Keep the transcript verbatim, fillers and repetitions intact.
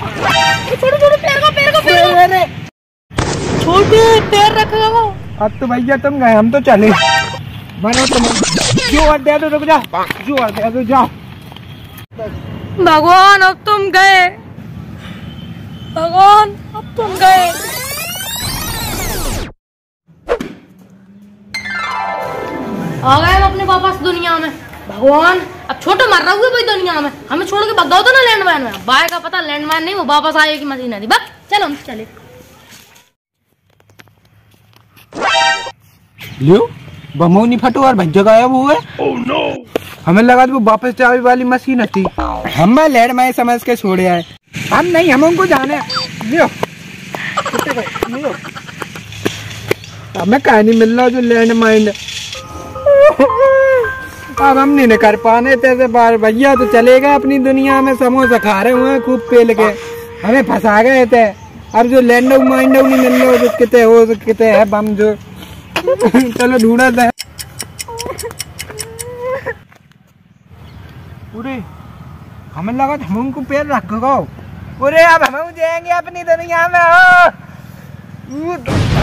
छोटे छोटे पैर को पैर को पैर अरे छोटे पैर रखेगा वो। अब तो भैया तुम गए, हम तो चले। बनो तुम जो और दे दो, रुक जा, जो और दे दो, जाओ। भगवान अब तुम गए, भगवान अब तुम गए। आ गए हम अपने वापस दुनिया में। भगवान अब छोटे मर रहा हुआ भाई दुनिया में, हमें छोड़ के भगाओ तो ना लैंडमाइन में। बाय का पता लैंडमाइन नहीं, वो वापस आए की मशीन थी। बस चलो हम चले। लियो बमो नहीं फटो और भज्जा गायब हुए। oh, no. हमें लगा वो वापस चाबी वाली मशीन थी, हम लैंडमाइन समझ के छोड़े आए। हम नहीं, हम उनको जाने। लियो लियो हमें कहीं नहीं मिल रहा जो लैंडमाइन। अब हम नहीं कर पाने तेरे बार। भैया तो चले गए अपनी दुनिया में, समोसा खा रहे हुए खूब पेल के, हमें फंसा गए थे। अब जो लैंड माइंड नहीं मिल रहे, जो कितने हो तो कितने है बम जो। चलो ढूंढा था। पूरे हमें लगा हम उनको पैर रख गो। पूरे अब हम जाएंगे अपनी दुनिया में।